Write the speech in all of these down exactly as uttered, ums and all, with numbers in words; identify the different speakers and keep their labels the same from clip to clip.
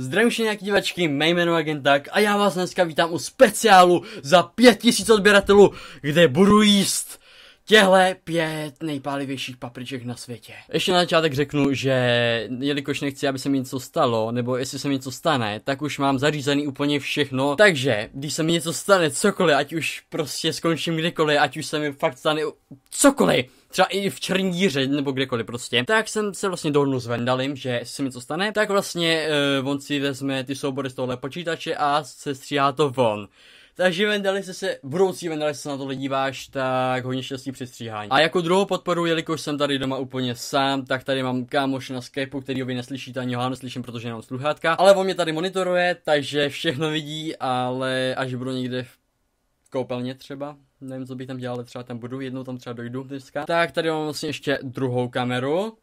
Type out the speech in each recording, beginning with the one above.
Speaker 1: Zdravím všichni nějaký divačky, mé jméno Agentak a já vás dneska vítám u speciálu za pět tisíc odběratelů, kde budu jíst těhle pět nejpálivějších papriček na světě. Ještě na začátek řeknu, že jelikož nechci, aby se mi něco stalo, nebo jestli se mi něco stane, tak už mám zařízený úplně všechno. Takže, když se mi něco stane, cokoliv, ať už prostě skončím kdekoliv, ať už se mi fakt stane cokoliv, třeba i v černý díře, nebo kdekoliv prostě, tak jsem se vlastně dohodnul s Vendalem, že jestli se mi něco stane, tak vlastně uh, on si vezme ty soubory z tohle počítače a se stříhá to von. Takže Vendali, se se, budoucí Vendali, se na tohle díváš, tak hodně štěstí při stříhání. A jako druhou podporu, jelikož jsem tady doma úplně sám, tak tady mám kámoše na Skypeu, kterýho vy neslyšíte, ani ho neslyším, protože nemám sluchátka. Ale on mě tady monitoruje, takže všechno vidí, ale až budu někde v koupelně třeba, nevím, co bych tam dělal, ale třeba tam budu, jednou tam třeba dojdu dneska. Tak tady mám vlastně ještě druhou kameru.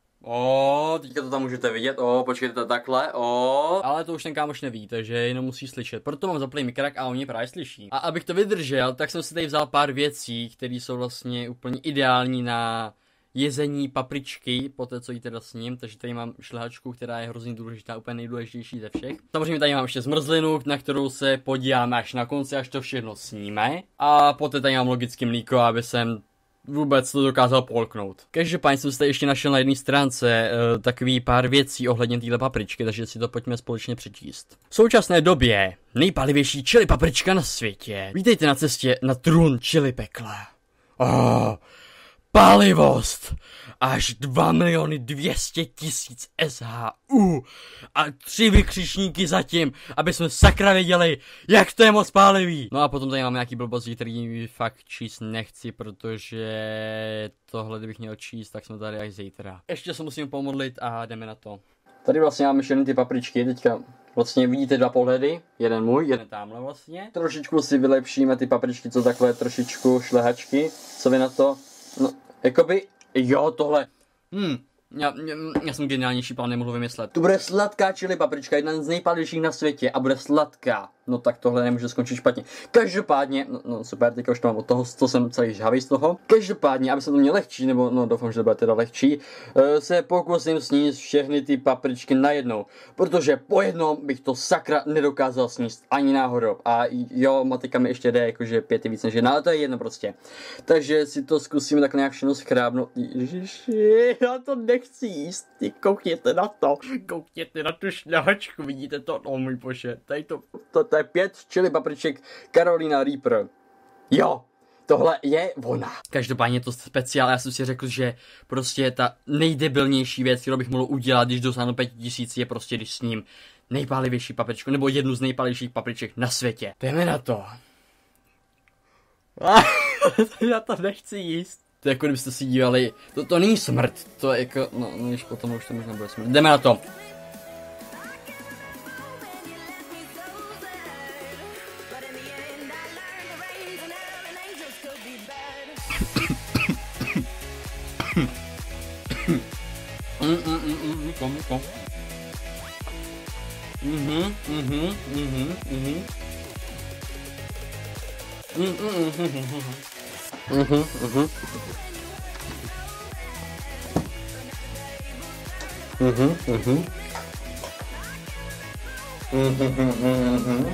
Speaker 1: O, teďka to tam můžete vidět, o, počkejte to takhle, o, ale to už ten kámoš neví, takže jenom musí slyšet, proto mám zaplý mikrák a oni právě slyší. A abych to vydržel, tak jsem si tady vzal pár věcí, které jsou vlastně úplně ideální na jezení papričky, po té, co jí teda s ním, takže tady mám šlehačku, která je hrozně důležitá, úplně nejdůležitější ze všech. Samozřejmě tady mám ještě zmrzlinu, na kterou se podíváme až na konci, až to všechno sníme. A poté tady mám logicky mlíko, aby jsem vůbec to dokázal polknout. Každopádně jsem si tady ještě našel na jedné stránce uh, takový pár věcí ohledně téhle papričky, takže si to pojďme společně přečíst. V současné době nejpálivější chili paprička na světě. Vítejte na cestě na trůn chili pekla. Oh, palivost! Až dva miliony dvě stě tisíc S H U a tři vykřičníky zatím, aby jsme sakra věděli, jak to je moc pálivý. No a potom tady máme nějaký blbosti, který fakt číst nechci, protože tohle, kdybych měl číst, tak jsme tady až zítra. Ještě se musím pomodlit a jdeme na to. Tady vlastně máme všechny ty papričky, teďka vlastně vidíte dva pohledy, jeden můj, jeden tamhle vlastně. Trošičku si vylepšíme ty papričky, co takové trošičku šlehačky, co vy na to, no, jakoby, jo, tohle, hm, já, já, já jsem geniálnější plán, nemohu vymyslet. Tu bude sladká chili paprička, jedna z nejpálnějších na světě a bude sladká. No tak tohle nemůže skončit špatně. Každopádně, no, no super, teďka už to mám od toho, co jsem celý žhavý z toho. Každopádně, aby se to mělo lehčí, nebo no doufám, že to bude teda lehčí, uh, se pokusím sníst všechny ty papričky najednou. Protože po jednom bych to sakra nedokázal sníst ani náhodou. A jo, matika mi ještě jde, jakože pět je víc než jedna, ale to je jedno prostě. Takže si to zkusíme tak nějak všechno schrábnout. Ježiši, já to nechci jíst, ty koukněte na to. Koukněte na tu šľahačku, vidíte to? O můj bože, tady to, to, to je pět chili papriček Carolina Reaper. Jo, tohle je ona. Každopádně je to speciál, já jsem si řekl, že prostě ta nejdebilnější věc, kterou bych mohl udělat, když dosáhnu pět tisíc, je prostě, když s ním nejpálivější papričku, nebo jednu z nejpálivějších papriček na světě. Jdeme na to. Já to nechci jíst. To je jako kdybyste si dívali, to, to není smrt, to je jako, no, no když potom už to možná bude smrt. Jdeme na to. Mhm, mhm, mhm, mhm. Mhm, mhm. Mhm, mhm. Mhm, mhm. Mhm, mhm, mhm.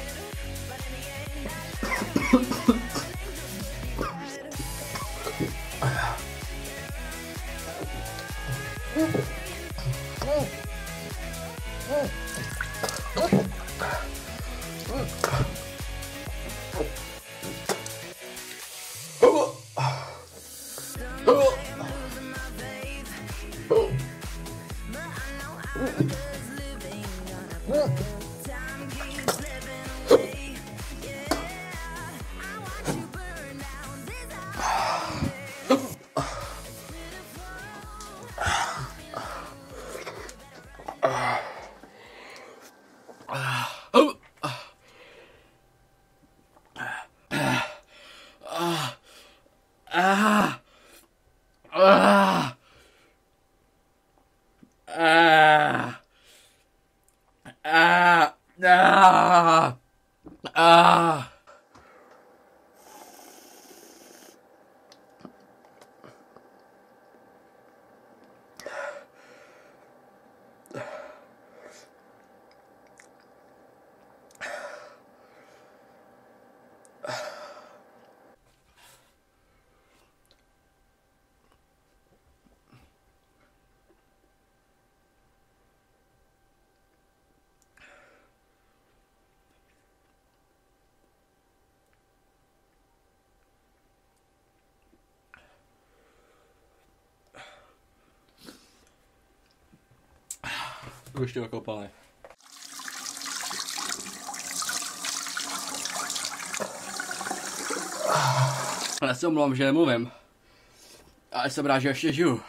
Speaker 1: Ah! Ah! Ještě okopané. Já se omlouvám, že nemluvím. Ale jsem rád, že ještě žiju.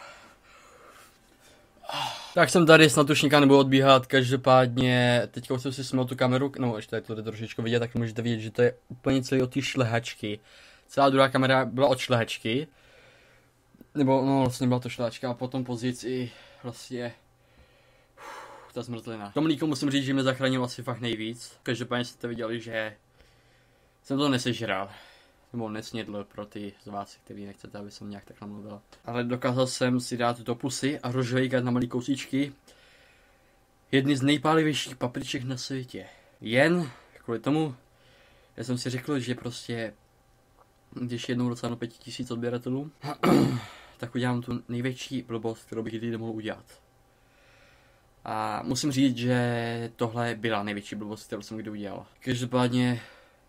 Speaker 1: Tak jsem tady, snad už nikam nebudu odbíhat, každopádně teďka už jsem si smil tu kameru, no ještě tady to jde trošičku vidět, tak můžete vidět, že to je úplně celý od té šlehačky. Celá druhá kamera byla od šlehačky. Nebo no vlastně byla to šlehačka a potom později i vlastně uf, ta zmrzlina. Tomu mlíko musím říct, že mě zachránilo asi fakt nejvíc. Každopádně jste viděli, že jsem to nesežral. Nebo nesnědl pro ty z vás, který nechcete, aby jsem nějak tak namluvil. Ale dokázal jsem si dát do pusy a rozžvejkat na malý kousíčky jedny z nejpálivějších papriček na světě. Jen kvůli tomu, já jsem si řekl, že prostě, když jednou dosáhnu pět tisíc odběratelů, tak udělám tu největší blbost, kterou bych kdy mohl udělat. A musím říct, že tohle byla největší blbost, kterou jsem kdy udělal. Každopádně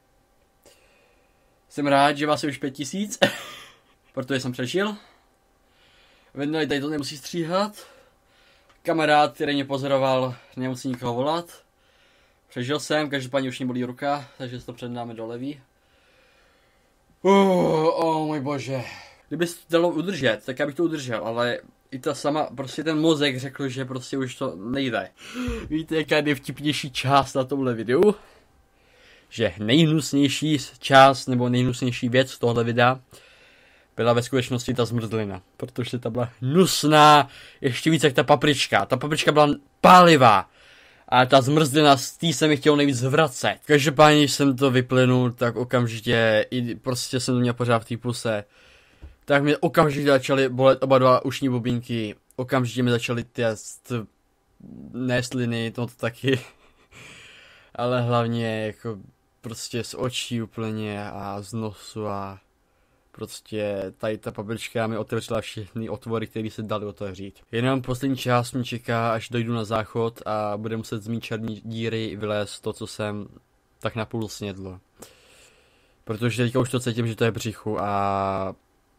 Speaker 1: jsem rád, že vás je už pět tisíc, protože jsem přežil. Vedno tady to nemusí stříhat. Kamarád, který mě pozoroval, nemusí nikoho volat. Přežil jsem, každopádně už mě bolí ruka, takže se to předáme do levý. Uh, oh můj bože. Kdyby se to dalo udržet, tak já bych to udržel, ale i ta sama, prostě ten mozek řekl, že prostě už to nejde. Víte, jaká je nejvtipnější část na tomhle videu? Že nejhnusnější část nebo nejhnusnější věc tohle videa byla ve skutečnosti ta zmrzlina. Protože ta byla hnusná, ještě víc jak ta paprička. Ta paprička byla pálivá. A ta zmrzlina, z té se mi chtělo nejvíc vracet. Každopádně, když jsem to vyplynul, tak okamžitě, i prostě jsem to měl pořád v té puse. Tak mi okamžitě začaly bolet oba dva ušní bubínky. Okamžitě mi začaly test nesliny, to taky. Ale hlavně jako prostě z očí úplně a z nosu a prostě tady ta paprička mi otevřela všechny otvory, které se daly otevřít. Jenom poslední část mě čeká, až dojdu na záchod a bude muset z mý černý díry vylézt to, co jsem tak napůl snědl. Protože teďka už to cítím, že to je břichu a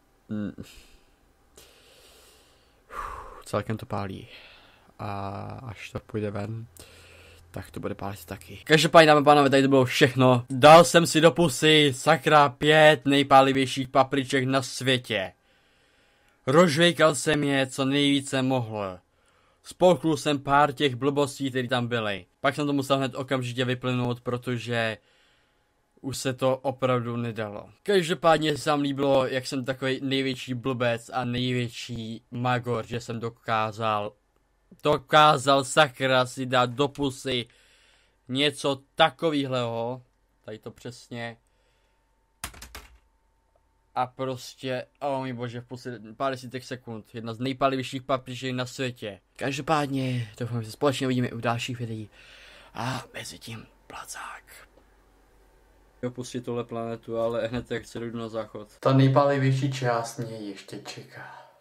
Speaker 1: celkem to pálí. A až to půjde ven, tak to bude pálit taky. Každopádně, dámy a pánové, tady to bylo všechno. Dal jsem si do pusy, sakra, pět nejpálivějších papriček na světě. Rozžvejkal jsem je, co nejvíce mohl. Spolknul jsem pár těch blbostí, které tam byly. Pak jsem to musel hned okamžitě vyplynout, protože už se to opravdu nedalo. Každopádně se vám líbilo, jak jsem takový největší blbec a největší magor, že jsem dokázal dokázal sakra si dát do pusy něco takovýhleho, tady to přesně, a prostě, oh můj bože, v pusi pár desítek sekund, jedna z nejpálivějších papriček na světě. Každopádně, doufám, že se společně uvidíme i u dalších videí a mezi tím placák. Opustit tohle planetu, ale hned jak se jdu na záchod. Ta nejpálivější část mě ještě čeká.